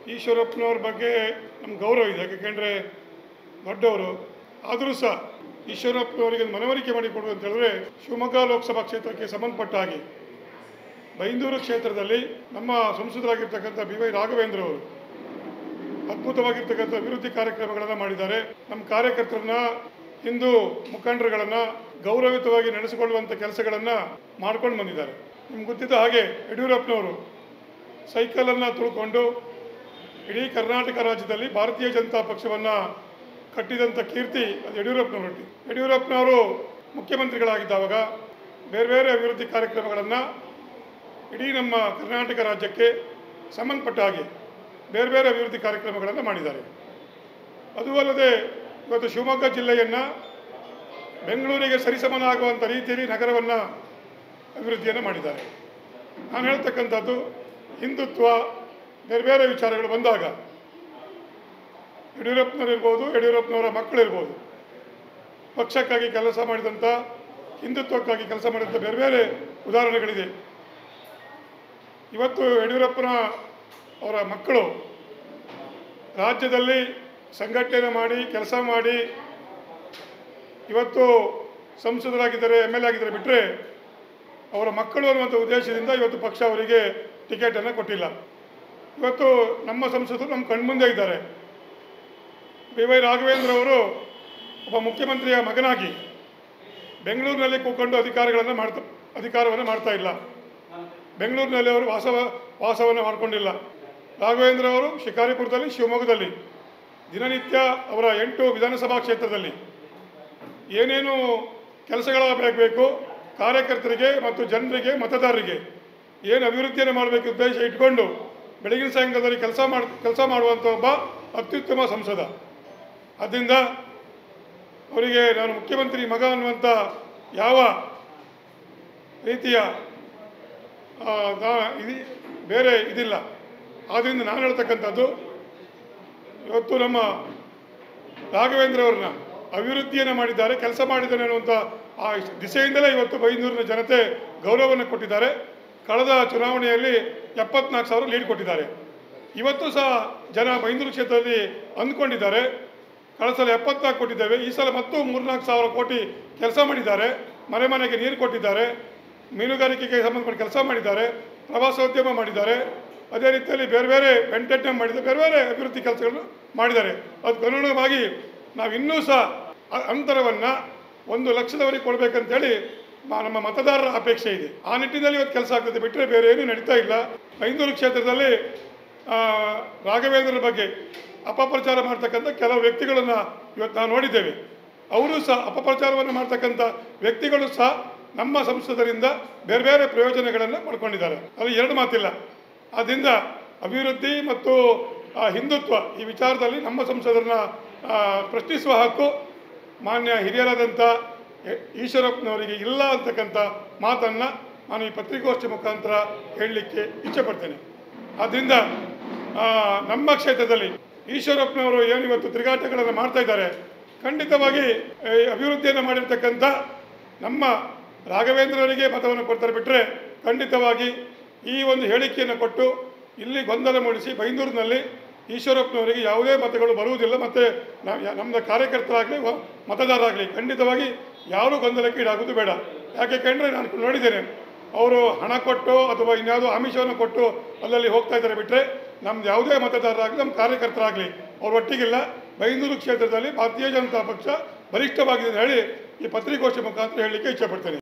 ಈಶ್ವರಪ್ಪನವ್ರ ಬಗ್ಗೆ ನಮ್ಗೆ ಗೌರವ ಇದೆ, ಯಾಕೆಂದರೆ ದೊಡ್ಡವರು. ಆದರೂ ಸಹ ಈಶ್ವರಪ್ಪನವರಿಗೆ ಮನವರಿಕೆ ಮಾಡಿಕೊಡು ಅಂತ ಹೇಳಿದ್ರೆ, ಶಿವಮೊಗ್ಗ ಲೋಕಸಭಾ ಕ್ಷೇತ್ರಕ್ಕೆ ಸಂಬಂಧಪಟ್ಟ ಹಾಗೆ ಬೈಂದೂರು ಕ್ಷೇತ್ರದಲ್ಲಿ ನಮ್ಮ ಸಂಸದರಾಗಿರ್ತಕ್ಕಂಥ BY ರಾಘವೇಂದ್ರ ಅವರು ಅದ್ಭುತವಾಗಿರ್ತಕ್ಕಂಥ ಅಭಿವೃದ್ಧಿ ಕಾರ್ಯಕ್ರಮಗಳನ್ನು ಮಾಡಿದ್ದಾರೆ. ನಮ್ಮ ಕಾರ್ಯಕರ್ತರನ್ನ, ಹಿಂದೂ ಮುಖಂಡರುಗಳನ್ನು ಗೌರವಿತವಾಗಿ ನಡೆಸಿಕೊಳ್ಳುವಂಥ ಕೆಲಸಗಳನ್ನು ಮಾಡ್ಕೊಂಡು ಬಂದಿದ್ದಾರೆ. ನಿಮ್ಗೆ ಗೊತ್ತಿದ್ದ ಹಾಗೆ ಯಡಿಯೂರಪ್ಪನವರು ಸೈಕಲನ್ನು ತುಳ್ಕೊಂಡು ಇಡೀ ಕರ್ನಾಟಕ ರಾಜ್ಯದಲ್ಲಿ ಭಾರತೀಯ ಜನತಾ ಪಕ್ಷವನ್ನು ಕಟ್ಟಿದಂಥ ಕೀರ್ತಿ ಅದು ಯಡಿಯೂರಪ್ಪನವರು. ಯಡಿಯೂರಪ್ಪನವರು ಮುಖ್ಯಮಂತ್ರಿಗಳಾಗಿದ್ದಾವಾಗ ಬೇರೆ ಬೇರೆ ಅಭಿವೃದ್ಧಿ ಕಾರ್ಯಕ್ರಮಗಳನ್ನು ಇಡೀ ನಮ್ಮ ಕರ್ನಾಟಕ ರಾಜ್ಯಕ್ಕೆ ಸಂಬಂಧಪಟ್ಟ ಹಾಗೆ ಬೇರೆ ಬೇರೆ ಅಭಿವೃದ್ಧಿ ಕಾರ್ಯಕ್ರಮಗಳನ್ನು ಮಾಡಿದ್ದಾರೆ. ಅದೂ ಅಲ್ಲದೆ ಇವತ್ತು ಶಿವಮೊಗ್ಗ ಜಿಲ್ಲೆಯನ್ನು ಬೆಂಗಳೂರಿಗೆ ಸರಿಸಮನಾಗುವಂಥ ರೀತಿಯಲ್ಲಿ ನಗರವನ್ನು ಅಭಿವೃದ್ಧಿಯನ್ನು ಮಾಡಿದ್ದಾರೆ. ನಾನು ಹೇಳ್ತಕ್ಕಂಥದ್ದು ಹಿಂದುತ್ವ ಬೇರೆ ಬೇರೆ ವಿಚಾರಗಳು ಬಂದಾಗ ಯಡಿಯೂರಪ್ಪನವರಿರ್ಬೋದು, ಯಡಿಯೂರಪ್ಪನವರ ಮಕ್ಕಳಿರ್ಬೋದು, ಪಕ್ಷಕ್ಕಾಗಿ ಕೆಲಸ ಮಾಡಿದಂಥ, ಹಿಂದುತ್ವಕ್ಕಾಗಿ ಕೆಲಸ ಮಾಡಿದಂಥ ಬೇರೆ ಬೇರೆ ಉದಾಹರಣೆಗಳಿದೆ. ಇವತ್ತು ಯಡಿಯೂರಪ್ಪನ ಅವರ ಮಕ್ಕಳು ರಾಜ್ಯದಲ್ಲಿ ಸಂಘಟನೆ ಮಾಡಿ ಕೆಲಸ ಮಾಡಿ ಇವತ್ತು ಸಂಸದರಾಗಿದ್ದಾರೆ, MLA ಆಗಿದ್ದಾರೆ ಬಿಟ್ಟರೆ ಅವರ ಮಕ್ಕಳು ಅನ್ನುವಂಥ ಉದ್ದೇಶದಿಂದ ಇವತ್ತು ಪಕ್ಷ ಅವರಿಗೆ ಟಿಕೆಟನ್ನು ಕೊಟ್ಟಿಲ್ಲ. ಇವತ್ತು ನಮ್ಮ ಸಂಸದರು ನಮ್ಮ ಕಣ್ಮುಂದೆ ಇದ್ದಾರೆ. BY ರಾಘವೇಂದ್ರ ಅವರು ಒಬ್ಬ ಮುಖ್ಯಮಂತ್ರಿಯ ಮಗನಾಗಿ ಬೆಂಗಳೂರಿನಲ್ಲಿ ಕೂತ್ಕೊಂಡು ಅಧಿಕಾರವನ್ನು ಮಾಡ್ತಾ ಇಲ್ಲ. ಬೆಂಗಳೂರಿನಲ್ಲಿ ಅವರು ವಾಸವನ್ನು ಮಾಡಿಕೊಂಡಿಲ್ಲ. ರಾಘವೇಂದ್ರ ಅವರು ಶಿಕಾರಿಪುರದಲ್ಲಿ, ಶಿವಮೊಗ್ಗದಲ್ಲಿ ದಿನನಿತ್ಯ ಅವರ 8 ವಿಧಾನಸಭಾ ಕ್ಷೇತ್ರದಲ್ಲಿ ಏನೇನು ಕೆಲಸಗಳಾಗಬೇಕು, ಕಾರ್ಯಕರ್ತರಿಗೆ ಮತ್ತು ಜನರಿಗೆ, ಮತದಾರರಿಗೆ ಏನು ಅಭಿವೃದ್ಧಿಯನ್ನು ಮಾಡಬೇಕು ಉದ್ದೇಶ ಇಟ್ಕೊಂಡು ಬೆಳಗಿನ ಸಾಯಂಕಾಲದಲ್ಲಿ ಕೆಲಸ ಮಾಡುವಂಥ ಒಬ್ಬ ಅತ್ಯುತ್ತಮ ಸಂಸದ. ಆದ್ದರಿಂದ ಅವರಿಗೆ ನಾನು ಮುಖ್ಯಮಂತ್ರಿ ಮಗ ಅನ್ನುವಂಥ ಯಾವ ರೀತಿಯ ಬೇರೆ ಇದಿಲ್ಲ. ಆದ್ದರಿಂದ ನಾನು ಹೇಳ್ತಕ್ಕಂಥದ್ದು, ಇವತ್ತು ನಮ್ಮ ರಾಘವೇಂದ್ರ ಅವ್ರನ್ನ ಅಭಿವೃದ್ಧಿಯನ್ನು ಮಾಡಿದ್ದಾರೆ, ಕೆಲಸ ಮಾಡಿದ್ದಾನೆ ಅನ್ನುವಂಥ ಆ ದಿಸೆಯಿಂದಲೇ ಇವತ್ತು ಬೈಂದೂರಿನ ಜನತೆ ಗೌರವವನ್ನು ಕೊಟ್ಟಿದ್ದಾರೆ. ಕಳೆದ ಚುನಾವಣೆಯಲ್ಲಿ 74,000 ಲೀಡ್ ಕೊಟ್ಟಿದ್ದಾರೆ. ಇವತ್ತು ಸಹ ಜನ ಬೈಂದೂರು ಕ್ಷೇತ್ರದಲ್ಲಿ ಅಂದ್ಕೊಂಡಿದ್ದಾರೆ, ಕಳೆದ ಸಲ 74 ಕೊಟ್ಟಿದ್ದೇವೆ, ಈ ಸಲ ಮತ್ತು 3-4 ಕೋಟಿ ಕೆಲಸ ಮಾಡಿದ್ದಾರೆ. ಮನೆ ಮನೆಗೆ ನೀರು ಕೊಟ್ಟಿದ್ದಾರೆ, ಮೀನುಗಾರಿಕೆಗೆ ಸಂಬಂಧಪಟ್ಟ ಕೆಲಸ ಮಾಡಿದ್ದಾರೆ, ಪ್ರವಾಸೋದ್ಯಮ ಮಾಡಿದ್ದಾರೆ. ಅದೇ ರೀತಿಯಲ್ಲಿ ಬೇರೆ ಬೇರೆ ವೆಂಟೆಟ್ನ ಮಾಡಿದ್ದಾರೆ, ಬೇರೆ ಬೇರೆ ಅಭಿವೃದ್ಧಿ ಕೆಲಸಗಳನ್ನು ಮಾಡಿದ್ದಾರೆ. ಅದಕ್ಕೆ ಅನುಗುಣವಾಗಿ ನಾವು ಇನ್ನೂ ಸಹ ಅಂತರವನ್ನು 1 ಲಕ್ಷದವರೆಗೆ ಕೊಡಬೇಕಂತೇಳಿ ನಮ್ಮ ಮತದಾರರ ಅಪೇಕ್ಷೆ ಇದೆ. ಆ ನಿಟ್ಟಿನಲ್ಲಿ ಇವತ್ತು ಕೆಲಸ ಆಗ್ತದೆ ಬಿಟ್ಟರೆ ಬೇರೆ ಏನೂ ನಡೀತಾ ಇಲ್ಲ. ಬೈಂದೂರು ಕ್ಷೇತ್ರದಲ್ಲಿ ರಾಘವೇಂದ್ರರ ಬಗ್ಗೆ ಅಪಪ್ರಚಾರ ಮಾಡ್ತಕ್ಕಂಥ ಕೆಲವು ವ್ಯಕ್ತಿಗಳನ್ನು ಇವತ್ತು ನಾವು ನೋಡಿದ್ದೇವೆ. ಅವರು ಸಹ ಅಪಪ್ರಚಾರವನ್ನು ಮಾಡ್ತಕ್ಕಂಥ ವ್ಯಕ್ತಿಗಳು ಸಹ ನಮ್ಮ ಸಂಸದರಿಂದ ಬೇರೆ ಬೇರೆ ಪ್ರಯೋಜನಗಳನ್ನು ಪಡ್ಕೊಂಡಿದ್ದಾರೆ. ಅಲ್ಲಿ 2 ಮಾತಿಲ್ಲ. ಆದ್ದರಿಂದ ಅಭಿವೃದ್ಧಿ ಮತ್ತು ಹಿಂದುತ್ವ ಈ ವಿಚಾರದಲ್ಲಿ ನಮ್ಮ ಸಂಸದರನ್ನ ಪ್ರಶ್ನಿಸುವ ಹಕ್ಕು ಮಾನ್ಯ ಹಿರಿಯರಾದಂಥ ಈಶ್ವರಪ್ಪನವರಿಗೆ ಇಲ್ಲ ಅಂತಕ್ಕಂಥ ಮಾತನ್ನು ನಾನು ಈ ಪತ್ರಿಕಾಗೋಷ್ಠಿ ಮುಖಾಂತರ ಹೇಳಲಿಕ್ಕೆ ಇಚ್ಛೆಪಡ್ತೇನೆ. ಆದ್ದರಿಂದ ನಮ್ಮ ಕ್ಷೇತ್ರದಲ್ಲಿ ಈಶ್ವರಪ್ಪನವರು ಏನು ಇವತ್ತು ತಿರುಗಾಟಗಳನ್ನು ಮಾಡ್ತಾ ಇದ್ದಾರೆ, ಖಂಡಿತವಾಗಿ ಅಭಿವೃದ್ಧಿಯನ್ನು ಮಾಡಿರ್ತಕ್ಕಂಥ ನಮ್ಮ ರಾಘವೇಂದ್ರವರಿಗೆ ಮತವನ್ನು ಕೊಡ್ತಾರೆ ಬಿಟ್ಟರೆ ಖಂಡಿತವಾಗಿ ಈ ಒಂದು ಹೇಳಿಕೆಯನ್ನು ಕೊಟ್ಟು ಇಲ್ಲಿ ಗೊಂದಲ ಮೂಡಿಸಿ ಬೈಂದೂರಿನಲ್ಲಿ ಈಶ್ವರಪ್ಪನವರಿಗೆ ಯಾವುದೇ ಮತಗಳು ಬರುವುದಿಲ್ಲ. ಮತ್ತು ನಮ್ಮದು ಕಾರ್ಯಕರ್ತರಾಗಲಿ ಮತದಾರರಾಗಲಿ ಖಂಡಿತವಾಗಿ ಯಾರೂ ಗೊಂದಲಕ್ಕೆ ಈಡಾಗೋದು ಬೇಡ. ಯಾಕೆಂದರೆ ನಾನು ನೋಡಿದ್ದೇನೆ, ಅವರು ಹಣ ಕೊಟ್ಟು ಅಥವಾ ಇನ್ಯಾವುದೋ ಆಮಿಷವನ್ನು ಕೊಟ್ಟು ಅಲ್ಲಲ್ಲಿ ಹೋಗ್ತಾ ಇದ್ದಾರೆ ಬಿಟ್ಟರೆ ನಮ್ದು ಯಾವುದೇ ಮತದಾರರಾಗಲಿ ನಮ್ಮ ಕಾರ್ಯಕರ್ತರಾಗಲಿ ಅವ್ರ ಒಟ್ಟಿಗಿಲ್ಲ. ಬೈಂದೂರು ಕ್ಷೇತ್ರದಲ್ಲಿ ಭಾರತೀಯ ಜನತಾ ಪಕ್ಷ ಬಲಿಷ್ಠವಾಗಿದೆ ಅಂತ ಹೇಳಿ ಈ ಪತ್ರಿಕಾಗೋಷ್ಠಿ ಮುಖಾಂತರ ಹೇಳಲಿಕ್ಕೆ ಇಚ್ಛೆಪಡ್ತೇನೆ.